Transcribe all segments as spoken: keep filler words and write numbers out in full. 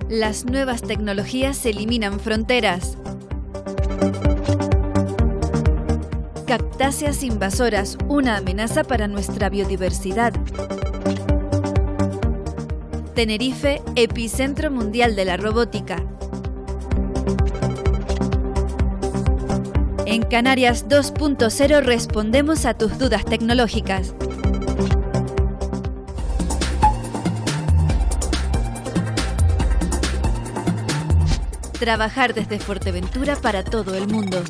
Las nuevas tecnologías eliminan fronteras. Cactáceas invasoras, una amenaza para nuestra biodiversidad. Tenerife, epicentro mundial de la robótica. En Canarias dos punto cero respondemos a tus dudas tecnológicas. Trabajar desde Fuerteventura para todo el mundo.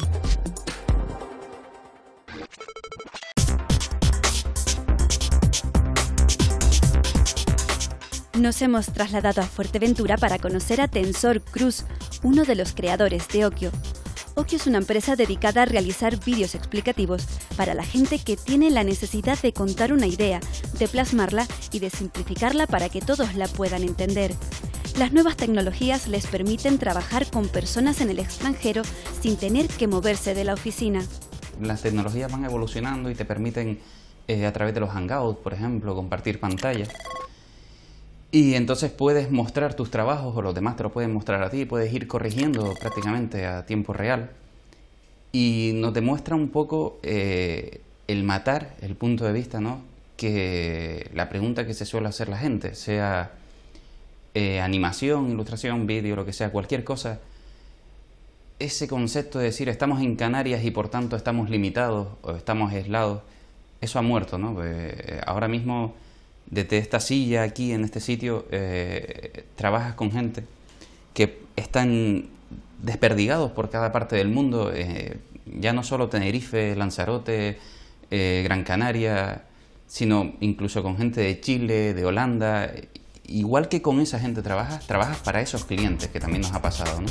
Nos hemos trasladado a Fuerteventura para conocer a Tensor Cruz, uno de los creadores de Okio. Okio es una empresa dedicada a realizar vídeos explicativos para la gente que tiene la necesidad de contar una idea, de plasmarla y de simplificarla para que todos la puedan entender. Las nuevas tecnologías les permiten trabajar con personas en el extranjero sin tener que moverse de la oficina. Las tecnologías van evolucionando y te permiten, eh, a través de los Hangouts, por ejemplo, compartir pantalla. Y entonces puedes mostrar tus trabajos o los demás te lo pueden mostrar a ti, puedes ir corrigiendo prácticamente a tiempo real. Y nos demuestra un poco eh, el matar el punto de vista, ¿no? Que la pregunta que se suele hacer la gente, sea eh, animación, ilustración, vídeo, lo que sea, cualquier cosa, ese concepto de decir estamos en Canarias y por tanto estamos limitados o estamos aislados, eso ha muerto, ¿no? Eh, ahora mismo, desde esta silla aquí en este sitio, eh, trabajas con gente que están desperdigados por cada parte del mundo, eh, ya no solo Tenerife, Lanzarote, eh, Gran Canaria, sino incluso con gente de Chile, de Holanda. Igual que con esa gente trabajas, trabajas para esos clientes, que también nos ha pasado, ¿no?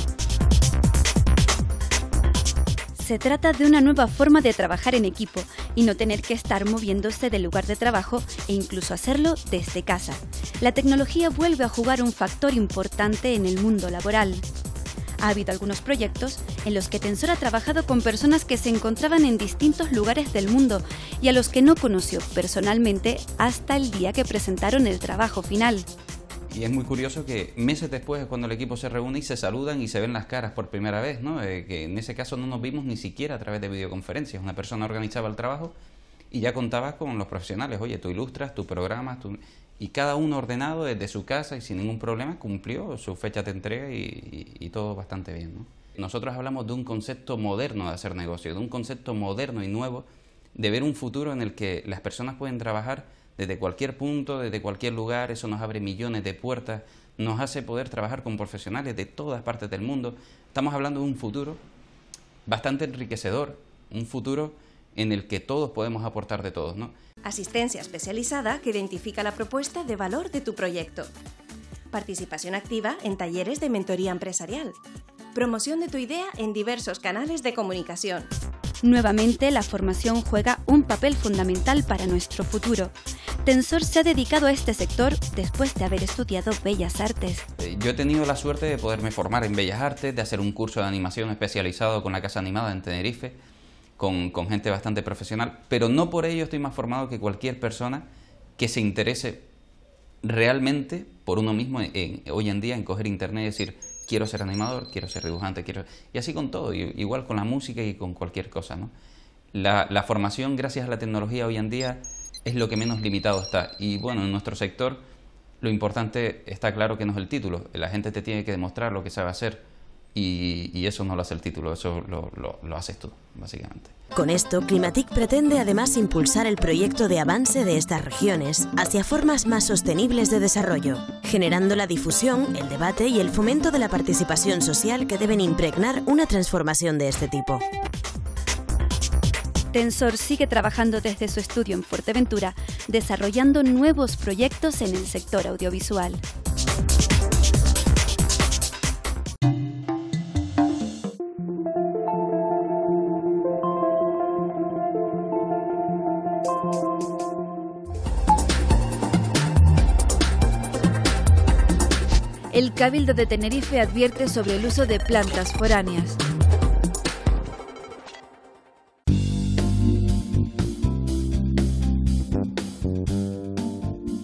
Se trata de una nueva forma de trabajar en equipo y no tener que estar moviéndose del lugar de trabajo e incluso hacerlo desde casa. La tecnología vuelve a jugar un factor importante en el mundo laboral. Ha habido algunos proyectos en los que Tensor ha trabajado con personas que se encontraban en distintos lugares del mundo y a los que no conoció personalmente hasta el día que presentaron el trabajo final. Y es muy curioso que meses después es cuando el equipo se reúne y se saludan y se ven las caras por primera vez, ¿no? Eh, que en ese caso no nos vimos ni siquiera a través de videoconferencias. Una persona organizaba el trabajo y ya contaba con los profesionales. Oye, tú ilustras, tú programas, tú... y cada uno ordenado desde su casa y sin ningún problema cumplió su fecha de entrega y, y, y todo bastante bien, ¿no? Nosotros hablamos de un concepto moderno de hacer negocio, de un concepto moderno y nuevo de ver un futuro en el que las personas pueden trabajar desde cualquier punto, desde cualquier lugar. Eso nos abre millones de puertas, nos hace poder trabajar con profesionales de todas partes del mundo. Estamos hablando de un futuro bastante enriquecedor, un futuro en el que todos podemos aportar de todos, ¿no? Asistencia especializada que identifica la propuesta de valor de tu proyecto. Participación activa en talleres de mentoría empresarial. Promoción de tu idea en diversos canales de comunicación. Nuevamente, la formación juega un papel fundamental para nuestro futuro. Tensor se ha dedicado a este sector después de haber estudiado Bellas Artes. Yo he tenido la suerte de poderme formar en Bellas Artes, de hacer un curso de animación especializado con la Casa Animada en Tenerife, con, con gente bastante profesional, pero no por ello estoy más formado que cualquier persona que se interese realmente por uno mismo en, en, hoy en día en coger internet y decir quiero ser animador, quiero ser dibujante, quiero... y así con todo, igual con la música y con cualquier cosa, ¿no? La, la formación, gracias a la tecnología hoy en día, es lo que menos limitado está. Y bueno, en nuestro sector lo importante está claro que no es el título. La gente te tiene que demostrar lo que sabe hacer y, y eso no lo hace el título, eso lo, lo, lo haces tú, básicamente. Con esto, Climatic pretende además impulsar el proyecto de avance de estas regiones hacia formas más sostenibles de desarrollo, generando la difusión, el debate y el fomento de la participación social que deben impregnar una transformación de este tipo. Tensor sigue trabajando desde su estudio en Fuerteventura, desarrollando nuevos proyectos en el sector audiovisual. El Cabildo de Tenerife advierte sobre el uso de plantas foráneas.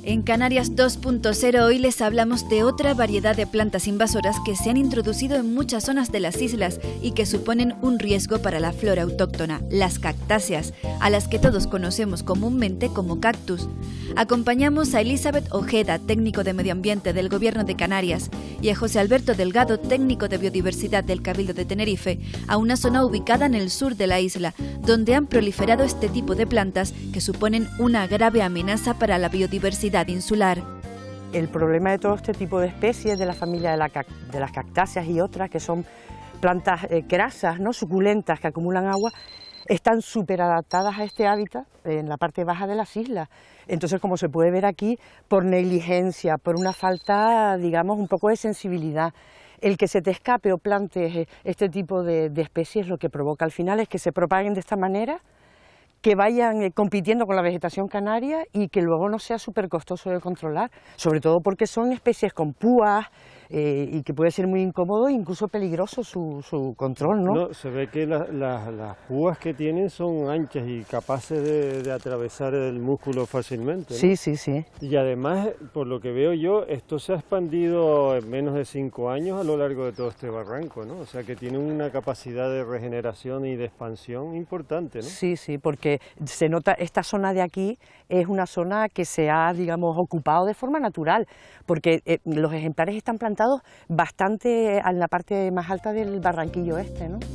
En Canarias dos punto cero hoy les hablamos de otra variedad de plantas invasoras que se han introducido en muchas zonas de las islas y que suponen un riesgo para la flora autóctona, las cactáceas, a las que todos conocemos comúnmente como cactus. Acompañamos a Elizabeth Ojeda, técnico de Medio Ambiente del Gobierno de Canarias, y a José Alberto Delgado, técnico de Biodiversidad del Cabildo de Tenerife, a una zona ubicada en el sur de la isla, donde han proliferado este tipo de plantas que suponen una grave amenaza para la biodiversidad insular. El problema de todo este tipo de especies de la familia de, la de las cactáceas y otras, que son plantas eh, grasas, ¿no? suculentas, que acumulan agua, están súper adaptadas a este hábitat en la parte baja de las islas. Entonces, como se puede ver aquí, por negligencia, por una falta, digamos, un poco de sensibilidad, el que se te escape o plantes este tipo de, de especies, lo que provoca al final es que se propaguen de esta manera, que vayan eh, compitiendo con la vegetación canaria y que luego no sea súper costoso de controlar, sobre todo porque son especies con púas eh, y que puede ser muy incómodo e incluso peligroso su, su control, ¿no? No, se ve que la, la, las púas que tienen son anchas y capaces de, de atravesar el músculo fácilmente, ¿no? Sí, sí, sí. Y además, por lo que veo yo, esto se ha expandido en menos de cinco años a lo largo de todo este barranco, ¿no? O sea que tiene una capacidad de regeneración y de expansión importante, ¿no? Sí, sí, porque se nota, esta zona de aquí es una zona que se ha, digamos, ocupado de forma natural, porque eh, los ejemplares están plantados bastante en la parte más alta del barranquillo este, ¿no?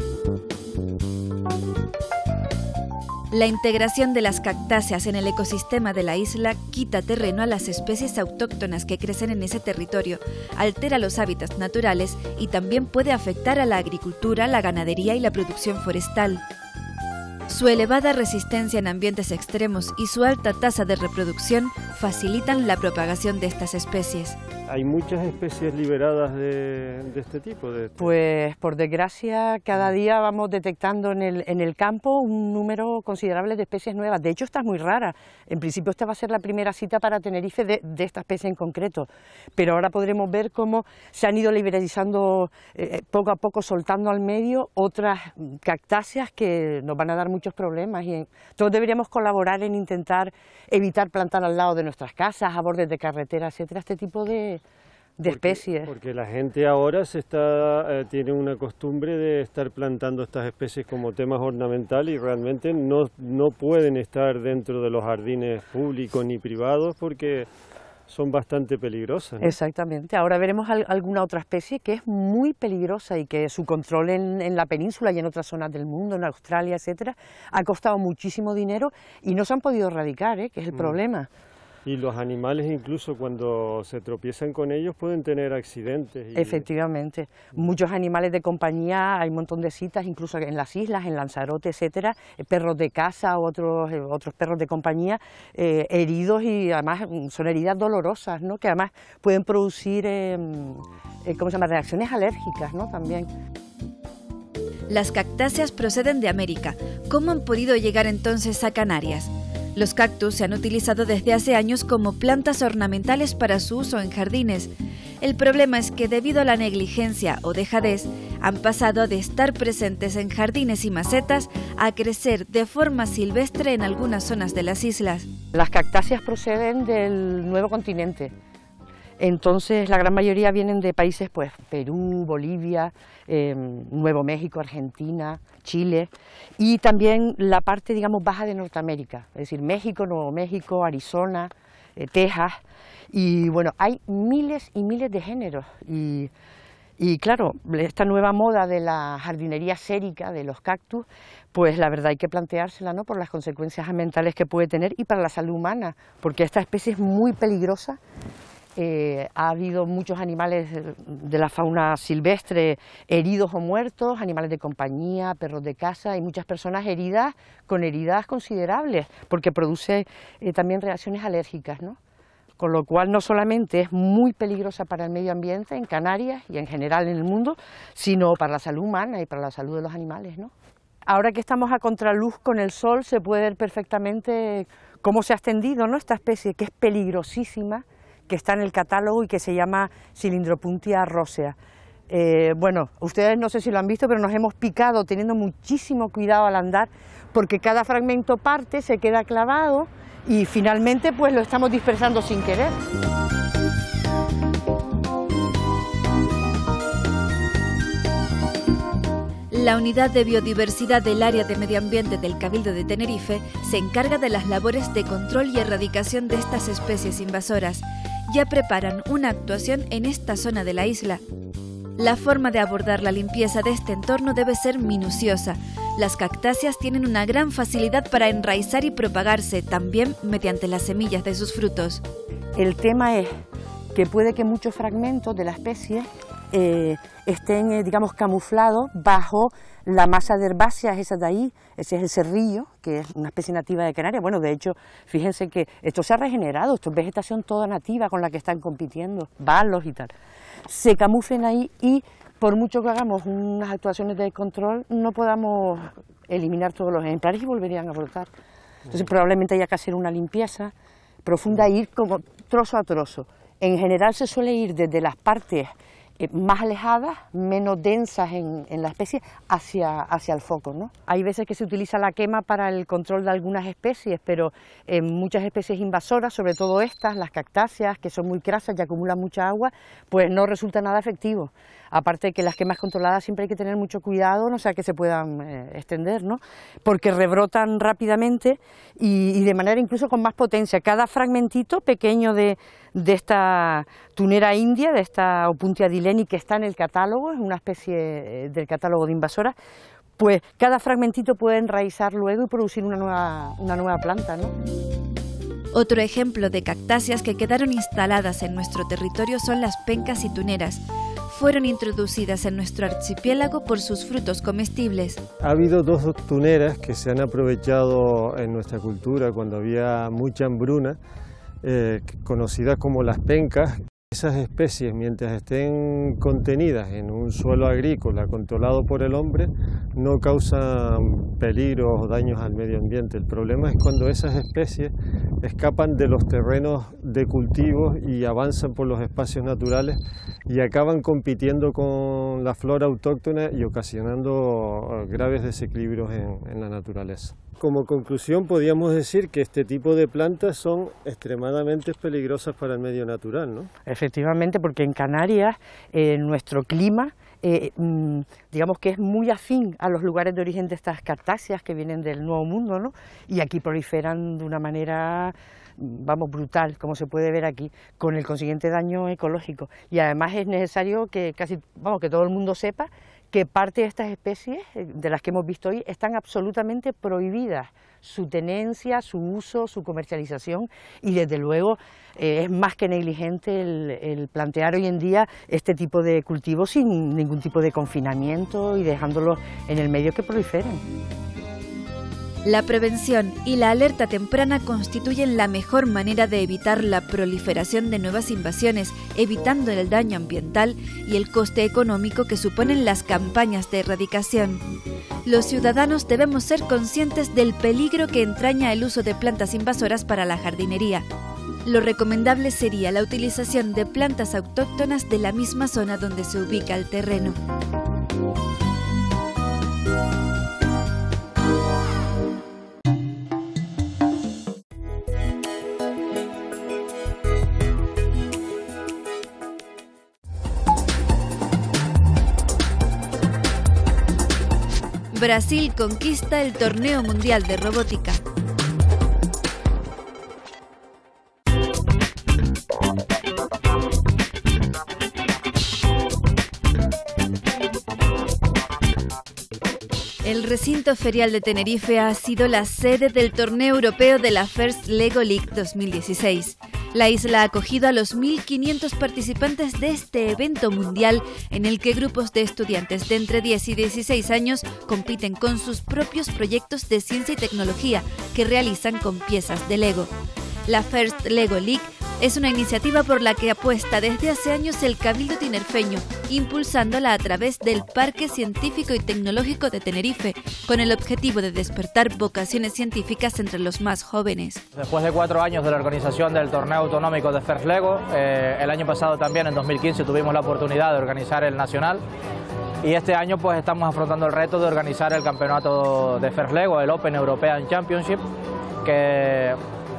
La integración de las cactáceas en el ecosistema de la isla quita terreno a las especies autóctonas que crecen en ese territorio, altera los hábitats naturales y también puede afectar a la agricultura, la ganadería y la producción forestal. Su elevada resistencia en ambientes extremos y su alta tasa de reproducción facilitan la propagación de estas especies. ¿Hay muchas especies liberadas de, de este tipo? De este... Pues por desgracia cada día vamos detectando en el, en el campo un número considerable de especies nuevas. De hecho, esta es muy rara. En principio esta va a ser la primera cita para Tenerife de, de esta especie en concreto. Pero ahora podremos ver cómo se han ido liberalizando eh, poco a poco, soltando al medio otras cactáceas que nos van a dar muchos problemas. Y en, todos deberíamos colaborar en intentar evitar plantar al lado de nuestras casas, a bordes de carretera, etcétera, este tipo de... de porque, especies. Porque la gente ahora se está, eh, tiene una costumbre de estar plantando estas especies como temas ornamentales y realmente no, no pueden estar dentro de los jardines públicos ni privados porque son bastante peligrosas, ¿no? Exactamente. Ahora veremos al, alguna otra especie que es muy peligrosa y que su control en, en la península y en otras zonas del mundo, en Australia, etcétera, ha costado muchísimo dinero y no se han podido erradicar, ¿eh? que es el mm. problema. Y los animales incluso cuando se tropiezan con ellos pueden tener accidentes. Y... Efectivamente, muchos animales de compañía, hay un montón de citas, incluso en las islas, en Lanzarote, etcétera, perros de caza, otros, otros perros de compañía, eh, heridos y además son heridas dolorosas, ¿no? Que además pueden producir, eh, eh, ¿cómo se llama?, reacciones alérgicas, ¿no? También. Las cactáceas proceden de América. ¿Cómo han podido llegar entonces a Canarias? Los cactus se han utilizado desde hace años como plantas ornamentales para su uso en jardines. El problema es que debido a la negligencia o dejadez, han pasado de estar presentes en jardines y macetas a crecer de forma silvestre en algunas zonas de las islas. Las cactáceas proceden del nuevo continente. Entonces la gran mayoría vienen de países, pues Perú, Bolivia, eh, Nuevo México, Argentina, Chile y también la parte, digamos, baja de Norteamérica, es decir, México, Nuevo México, Arizona, eh, Texas, y bueno, hay miles y miles de géneros y, y claro, esta nueva moda de la jardinería sérica, de los cactus, pues la verdad hay que planteársela, ¿no?, por las consecuencias ambientales que puede tener y para la salud humana, porque esta especie es muy peligrosa. Eh, ha habido muchos animales de la fauna silvestre heridos o muertos, animales de compañía, perros de caza y muchas personas heridas con heridas considerables porque produce eh, también reacciones alérgicas, ¿no? Con lo cual no solamente es muy peligrosa para el medio ambiente en Canarias y en general en el mundo, sino para la salud humana y para la salud de los animales, ¿no? Ahora que estamos a contraluz con el sol se puede ver perfectamente cómo se ha extendido, ¿no?, esta especie que es peligrosísima, que está en el catálogo y que se llama Cylindropuntia rosea. Eh, bueno, ustedes no sé si lo han visto, pero nos hemos picado teniendo muchísimo cuidado al andar, porque cada fragmento parte, se queda clavado y finalmente pues lo estamos dispersando sin querer. La Unidad de Biodiversidad del Área de Medio Ambiente del Cabildo de Tenerife se encarga de las labores de control y erradicación de estas especies invasoras. Ya preparan una actuación en esta zona de la isla. La forma de abordar la limpieza de este entorno debe ser minuciosa. Las cactáceas tienen una gran facilidad para enraizar y propagarse, también mediante las semillas de sus frutos. El tema es que puede que muchos fragmentos de la especie eh, estén, eh, digamos, camuflados bajo la masa de herbáceas esa de ahí. Ese es el cerrillo, que es una especie nativa de Canarias. Bueno, de hecho, fíjense que esto se ha regenerado, esto es vegetación toda nativa con la que están compitiendo, balos y tal. Se camuflen ahí y por mucho que hagamos unas actuaciones de control, no podamos eliminar todos los ejemplares y volverían a brotar. Entonces probablemente haya que hacer una limpieza profunda e ir como trozo a trozo. En general se suele ir desde las partes eh, más alejadas, menos densas en, en la especie, hacia, hacia el foco, ¿no? Hay veces que se utiliza la quema para el control de algunas especies, pero en muchas especies invasoras, sobre todo estas, las cactáceas, que son muy crasas y acumulan mucha agua, pues no resulta nada efectivo. Aparte de que las quemas controladas siempre hay que tener mucho cuidado, no sea que se puedan eh, extender, ¿no? Porque rebrotan rápidamente y, y de manera incluso con más potencia. Cada fragmentito pequeño de, de esta tunera india, de esta Opuntia dileni, que está en el catálogo, es una especie del catálogo de invasoras, pues cada fragmentito puede enraizar luego y producir una nueva, una nueva planta, ¿no? Otro ejemplo de cactáceas que quedaron instaladas en nuestro territorio son las pencas y tuneras. Fueron introducidas en nuestro archipiélago por sus frutos comestibles. Ha habido dos tuneras que se han aprovechado en nuestra cultura cuando había mucha hambruna, eh, conocidas como las pencas. Esas especies, mientras estén contenidas en un suelo agrícola controlado por el hombre, no causan peligros o daños al medio ambiente. El problema es cuando esas especies escapan de los terrenos de cultivos y avanzan por los espacios naturales y acaban compitiendo con la flora autóctona y ocasionando graves desequilibrios en, en la naturaleza. Como conclusión podríamos decir que este tipo de plantas son extremadamente peligrosas para el medio natural, ¿no? Efectivamente, porque en Canarias eh, nuestro clima eh, mm, digamos que es muy afín a los lugares de origen de estas cactáceas que vienen del Nuevo Mundo, ¿no? Y aquí proliferan de una manera, vamos, brutal, como se puede ver aquí, con el consiguiente daño ecológico. Y además es necesario que casi, vamos, que todo el mundo sepa que parte de estas especies, de las que hemos visto hoy, están absolutamente prohibidas. Su tenencia, su uso, su comercialización, y desde luego eh, es más que negligente el, el plantear hoy en día este tipo de cultivos sin ningún tipo de confinamiento y dejándolos en el medio que proliferen. La prevención y la alerta temprana constituyen la mejor manera de evitar la proliferación de nuevas invasiones, evitando el daño ambiental y el coste económico que suponen las campañas de erradicación. Los ciudadanos debemos ser conscientes del peligro que entraña el uso de plantas invasoras para la jardinería. Lo recomendable sería la utilización de plantas autóctonas de la misma zona donde se ubica el terreno. Brasil conquista el Torneo Mundial de Robótica. El recinto ferial de Tenerife ha sido la sede del torneo europeo de la First Lego League dos mil dieciséis. La isla ha acogido a los mil quinientos participantes de este evento mundial en el que grupos de estudiantes de entre diez y dieciséis años compiten con sus propios proyectos de ciencia y tecnología que realizan con piezas de Lego. La First Lego League es una iniciativa por la que apuesta desde hace años el Cabildo tinerfeño, impulsándola a través del Parque Científico y Tecnológico de Tenerife, con el objetivo de despertar vocaciones científicas entre los más jóvenes. Después de cuatro años de la organización del torneo autonómico de First Lego, eh, el año pasado también, en dos mil quince, tuvimos la oportunidad de organizar el nacional. Y este año pues estamos afrontando el reto de organizar el campeonato de First Lego, el Open European Championship, que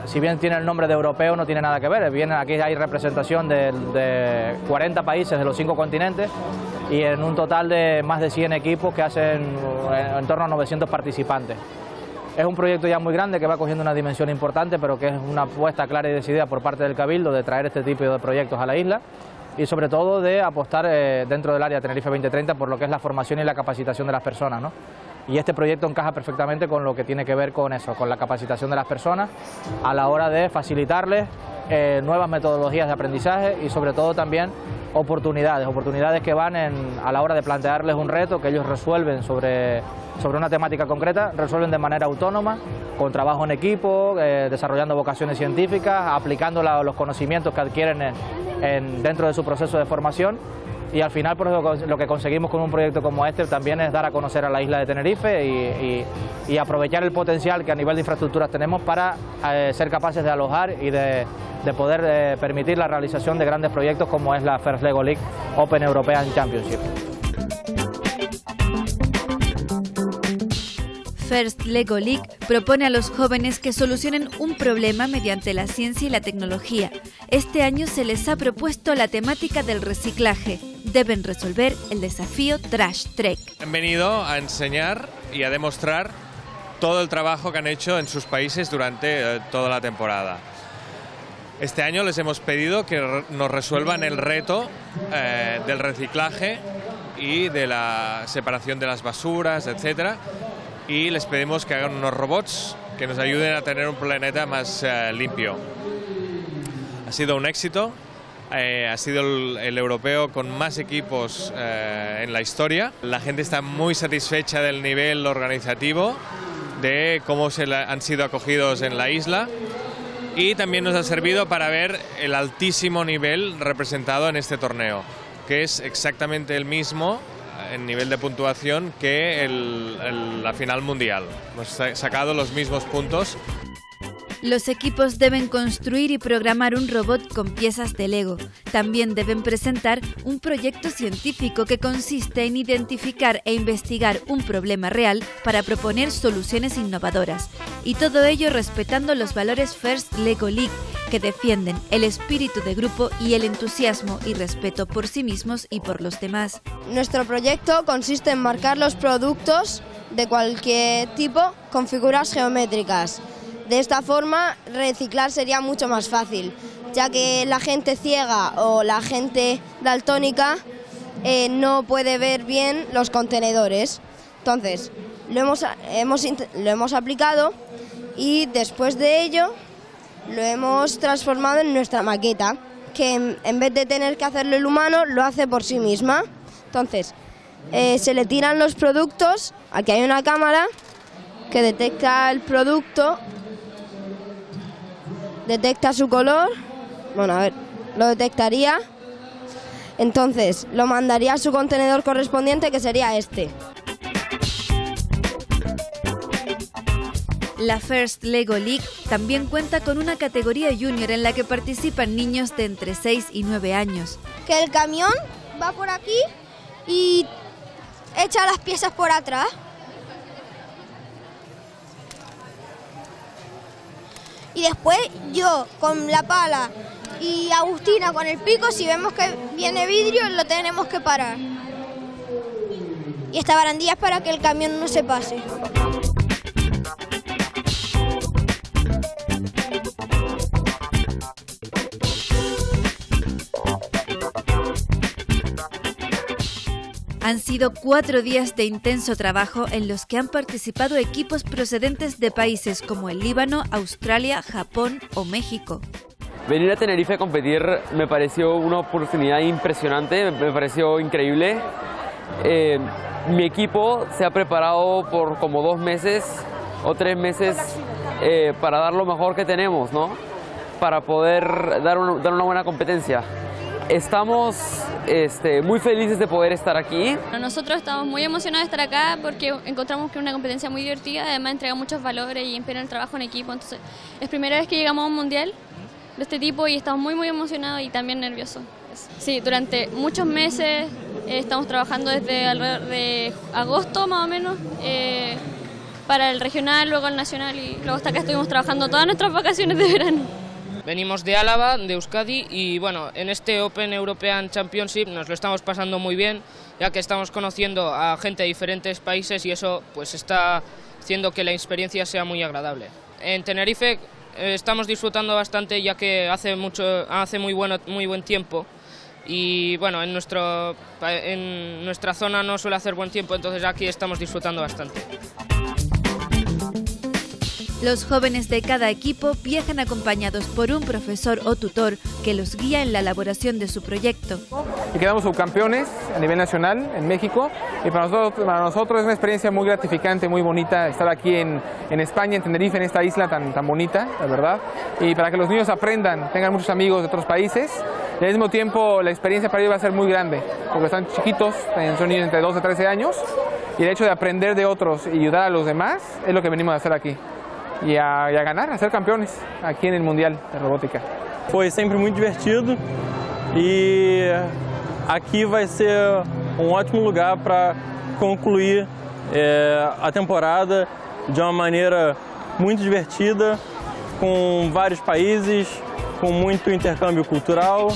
si bien tiene el nombre de europeo, no tiene nada que ver. Vienen, aquí hay representación de, de cuarenta países de los cinco continentes y en un total de más de cien equipos que hacen en, en torno a novecientos participantes. Es un proyecto ya muy grande que va cogiendo una dimensión importante, pero que es una apuesta clara y decidida por parte del Cabildo de traer este tipo de proyectos a la isla y sobre todo de apostar eh, dentro del área Tenerife veinte treinta por lo que es la formación y la capacitación de las personas, ¿no? Y este proyecto encaja perfectamente con lo que tiene que ver con eso, con la capacitación de las personas a la hora de facilitarles eh, nuevas metodologías de aprendizaje y sobre todo también oportunidades, oportunidades que van en, a la hora de plantearles un reto que ellos resuelven sobre, sobre una temática concreta, resuelven de manera autónoma, con trabajo en equipo, eh, desarrollando vocaciones científicas, aplicando la, los conocimientos que adquieren en, en, dentro de su proceso de formación. Y al final, por eso, lo que conseguimos con un proyecto como este también es dar a conocer a la isla de Tenerife y, y, y aprovechar el potencial que a nivel de infraestructuras tenemos para eh, ser capaces de alojar y de, de poder eh, permitir la realización de grandes proyectos como es la First Lego League Open European Championship. First Lego League propone a los jóvenes que solucionen un problema mediante la ciencia y la tecnología. Este año se les ha propuesto la temática del reciclaje. Deben resolver el desafío Trash Trek. Han venido a enseñar y a demostrar todo el trabajo que han hecho en sus países durante eh, toda la temporada. Este año les hemos pedido que nos resuelvan el reto eh, del reciclaje y de la separación de las basuras, etcétera. Y les pedimos que hagan unos robots que nos ayuden a tener un planeta más eh, limpio. Ha sido un éxito, eh, ha sido el, el europeo con más equipos eh, en la historia. La gente está muy satisfecha del nivel organizativo, de cómo se la, han sido acogidos en la isla y también nos ha servido para ver el altísimo nivel representado en este torneo, que es exactamente el mismo en nivel de puntuación que el, el, la final mundial. Hemos sacado los mismos puntos. Los equipos deben construir y programar un robot con piezas de Lego. También deben presentar un proyecto científico que consiste en identificar e investigar un problema real para proponer soluciones innovadoras. Y todo ello respetando los valores First Lego League, que defienden el espíritu de grupo y el entusiasmo y respeto por sí mismos y por los demás. Nuestro proyecto consiste en marcar los productos de cualquier tipo con figuras geométricas. De esta forma, reciclar sería mucho más fácil, ya que la gente ciega o la gente daltónica eh, no puede ver bien los contenedores. Entonces, lo hemos, hemos, lo hemos aplicado y después de ello lo hemos transformado en nuestra maqueta, que en, en vez de tener que hacerlo el humano, lo hace por sí misma. Entonces, eh, se le tiran los productos, aquí hay una cámara que detecta el producto, detecta su color, bueno, a ver, lo detectaría, entonces lo mandaría a su contenedor correspondiente, que sería este. La First Lego League también cuenta con una categoría junior en la que participan niños de entre seis y nueve años. Que el camión va por aquí y echa las piezas por atrás. Y después yo con la pala y Agustina con el pico, si vemos que viene vidrio, lo tenemos que parar. Y esta barandilla es para que el camión no se pase. Han sido cuatro días de intenso trabajo en los que han participado equipos procedentes de países como el Líbano, Australia, Japón o México. Venir a Tenerife a competir me pareció una oportunidad impresionante, me pareció increíble. Eh, mi equipo se ha preparado por como dos meses o tres meses eh, para dar lo mejor que tenemos, ¿no? Para poder dar, un, dar una buena competencia. Estamos este, muy felices de poder estar aquí. Nosotros estamos muy emocionados de estar acá porque encontramos que es una competencia muy divertida, además entrega muchos valores y empeña el trabajo en equipo. Entonces, es primera vez que llegamos a un mundial de este tipo y estamos muy muy emocionados y también nerviosos. Sí, durante muchos meses eh, estamos trabajando desde alrededor de agosto más o menos. Eh, para el regional, luego el nacional y luego hasta acá estuvimos trabajando todas nuestras vacaciones de verano. Venimos de Álava, de Euskadi y bueno, en este Open European Championship nos lo estamos pasando muy bien, ya que estamos conociendo a gente de diferentes países y eso pues está haciendo que la experiencia sea muy agradable. En Tenerife eh, estamos disfrutando bastante ya que hace, mucho, hace muy, bueno, muy buen tiempo y bueno, en, nuestro, en nuestra zona no suele hacer buen tiempo, entonces aquí estamos disfrutando bastante. Los jóvenes de cada equipo viajan acompañados por un profesor o tutor que los guía en la elaboración de su proyecto. Y quedamos subcampeones a nivel nacional en México y para nosotros, para nosotros es una experiencia muy gratificante, muy bonita estar aquí en, en España, en Tenerife, en esta isla tan, tan bonita, la verdad. Y para que los niños aprendan, tengan muchos amigos de otros países y al mismo tiempo la experiencia para ellos va a ser muy grande porque están chiquitos, son niños entre doce y trece años y el hecho de aprender de otros y ayudar a los demás es lo que venimos a hacer aquí. E a, e a ganar, a ser campeões aqui no Mundial de Robótica. Foi sempre muito divertido e aqui vai ser um ótimo lugar para concluir é, a temporada de uma maneira muito divertida, com vários países, com muito intercâmbio cultural.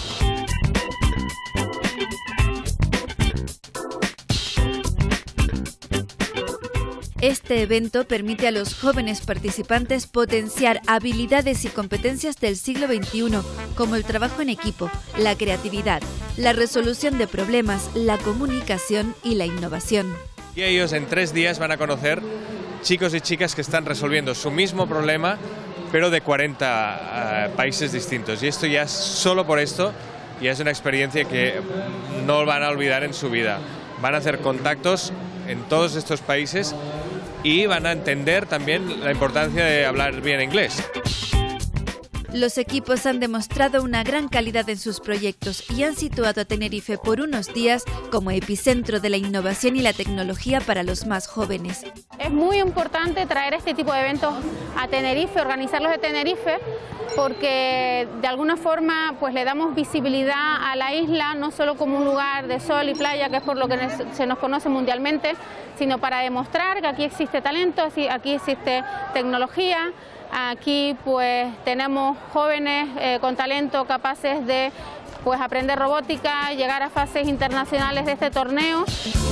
Este evento permite a los jóvenes participantes potenciar habilidades y competencias del siglo veintiuno, como el trabajo en equipo, la creatividad, la resolución de problemas, la comunicación y la innovación. Y ellos en tres días van a conocer chicos y chicas que están resolviendo su mismo problema, pero de cuarenta uh, países distintos. Y esto ya, solo por esto, ya es una experiencia que no van a olvidar en su vida. Van a hacer contactos en todos estos países y van a entender también la importancia de hablar bien inglés. Los equipos han demostrado una gran calidad en sus proyectos y han situado a Tenerife por unos días como epicentro de la innovación y la tecnología para los más jóvenes. Es muy importante traer este tipo de eventos a Tenerife, organizarlos de Tenerife, porque de alguna forma pues le damos visibilidad a la isla, no solo como un lugar de sol y playa, que es por lo que se nos conoce mundialmente, sino para demostrar que aquí existe talento, aquí existe tecnología. Aquí pues tenemos jóvenes eh, con talento capaces de pues, aprender robótica, llegar a fases internacionales de este torneo.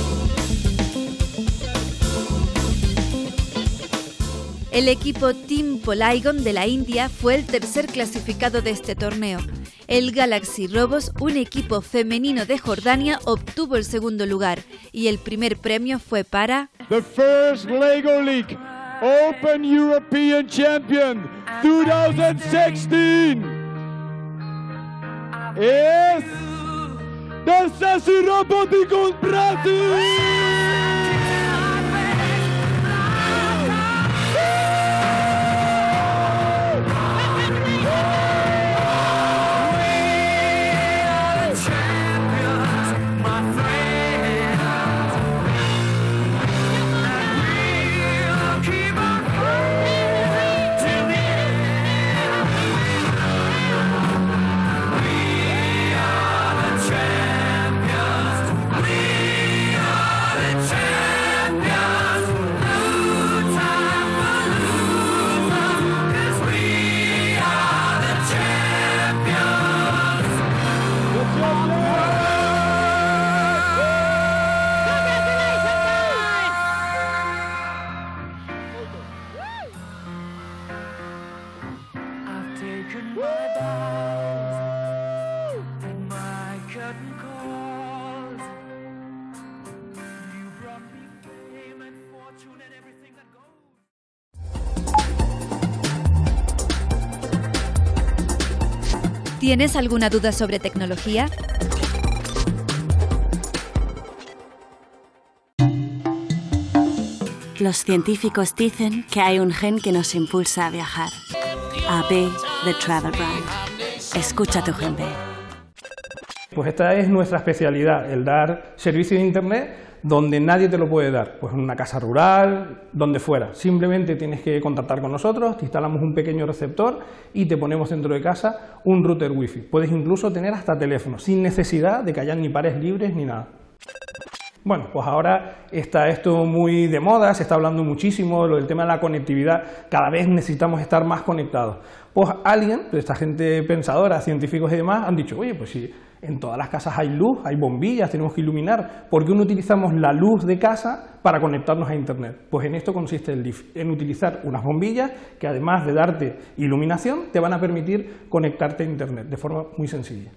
El equipo Team Polygon de la India fue el tercer clasificado de este torneo. El Galaxy Robos, un equipo femenino de Jordania, obtuvo el segundo lugar y el primer premio fue para The first Lego League Open European Champion twenty sixteen es Desastre Robóticos Brasil. ¿Tienes alguna duda sobre tecnología? Los científicos dicen que hay un gen que nos impulsa a viajar. A B de Travel Brand. Escucha tu gen B. Pues esta es nuestra especialidad, el dar servicios de Internet donde nadie te lo puede dar, pues en una casa rural, donde fuera. Simplemente tienes que contactar con nosotros, te instalamos un pequeño receptor y te ponemos dentro de casa un router wifi. Puedes incluso tener hasta teléfono, sin necesidad de que haya ni pares libres ni nada. Bueno, pues ahora está esto muy de moda, se está hablando muchísimo, lo del tema de la conectividad, cada vez necesitamos estar más conectados. Pues alguien, esta gente pensadora, científicos y demás, han dicho, oye, pues si en todas las casas hay luz, hay bombillas, tenemos que iluminar, ¿por qué no utilizamos la luz de casa para conectarnos a Internet? Pues en esto consiste el D I F, en utilizar unas bombillas que además de darte iluminación, te van a permitir conectarte a Internet de forma muy sencilla.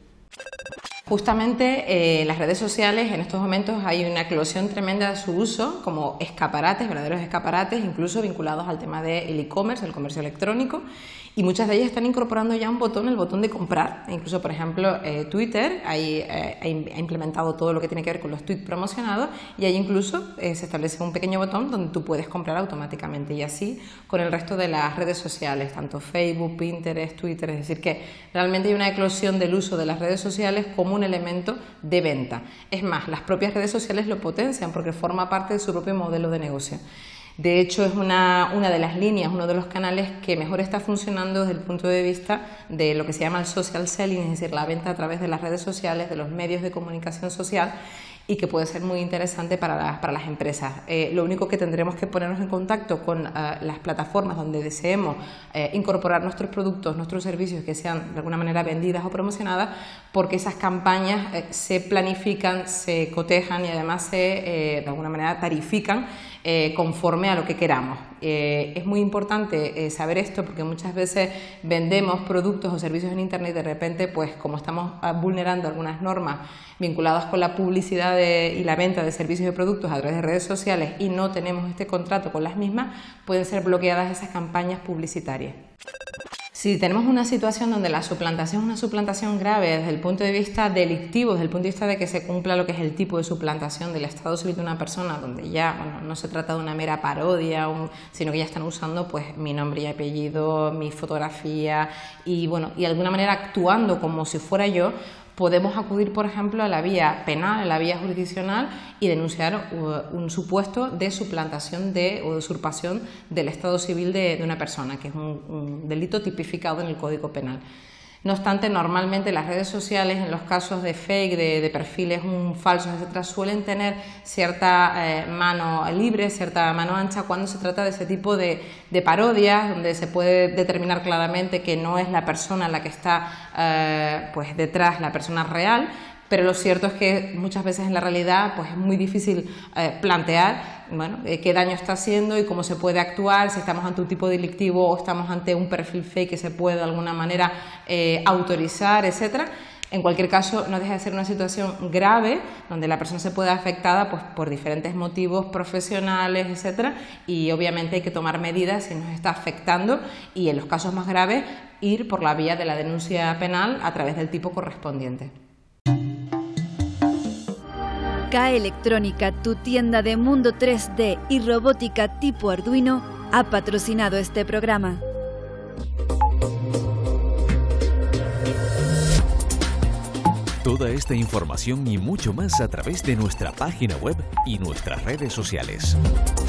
Justamente eh, las redes sociales en estos momentos hay una eclosión tremenda de su uso como escaparates, verdaderos escaparates, incluso vinculados al tema del e-commerce, el comercio electrónico, y muchas de ellas están incorporando ya un botón, el botón de comprar. Incluso, por ejemplo, eh, Twitter ahí, eh, ha implementado todo lo que tiene que ver con los tweets promocionados y ahí incluso eh, se establece un pequeño botón donde tú puedes comprar automáticamente, y así con el resto de las redes sociales, tanto Facebook, Pinterest, Twitter. Es decir, que realmente hay una eclosión del uso de las redes sociales como un elemento de venta. Es más, las propias redes sociales lo potencian porque forma parte de su propio modelo de negocio. De hecho, es una, una de las líneas, uno de los canales que mejor está funcionando desde el punto de vista de lo que se llama el social selling, es decir, la venta a través de las redes sociales, de los medios de comunicación social, y que puede ser muy interesante para las, para las empresas. Eh, lo único que tendremos que ponernos en contacto con uh, las plataformas donde deseemos eh, incorporar nuestros productos, nuestros servicios que sean de alguna manera vendidas o promocionadas, porque esas campañas eh, se planifican, se cotejan y además se, eh, de alguna manera, tarifican eh, conforme a lo que queramos. Eh, es muy importante eh, saber esto porque muchas veces vendemos productos o servicios en Internet y de repente, pues como estamos uh, vulnerando algunas normas vinculadas con la publicidad de, y la venta de servicios y productos a través de redes sociales y no tenemos este contrato con las mismas, pueden ser bloqueadas esas campañas publicitarias. Si tenemos una situación donde la suplantación es una suplantación grave desde el punto de vista delictivo, desde el punto de vista de que se cumpla lo que es el tipo de suplantación del estado civil de una persona, donde ya bueno, no se trata de una mera parodia, un, sino que ya están usando pues mi nombre y apellido, mi fotografía y bueno, y de alguna manera actuando como si fuera yo, podemos acudir, por ejemplo, a la vía penal, a la vía jurisdiccional y denunciar uh, un supuesto de suplantación de, o de usurpación del estado civil de, de una persona, que es un, un delito tipificado en el Código Penal. No obstante, normalmente las redes sociales, en los casos de fake, de, de perfiles un, falsos, etcétera, suelen tener cierta eh, mano libre, cierta mano ancha cuando se trata de ese tipo de, de parodias, donde se puede determinar claramente que no es la persona la que está eh, pues detrás, la persona real. Pero lo cierto es que muchas veces en la realidad pues es muy difícil eh, plantear bueno, eh, qué daño está haciendo y cómo se puede actuar, si estamos ante un tipo delictivo o estamos ante un perfil fake que se puede de alguna manera eh, autorizar, etcétera. En cualquier caso, no deja de ser una situación grave donde la persona se puede afectada pues, por diferentes motivos profesionales, etcétera, y obviamente hay que tomar medidas si nos está afectando y en los casos más graves ir por la vía de la denuncia penal a través del tipo correspondiente. K Electrónica, tu tienda de mundo tres D y robótica tipo Arduino, ha patrocinado este programa. Toda esta información y mucho más a través de nuestra página web y nuestras redes sociales.